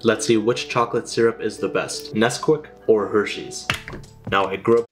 Let's see which chocolate syrup is the best, Nesquik or Hershey's. Now I grew up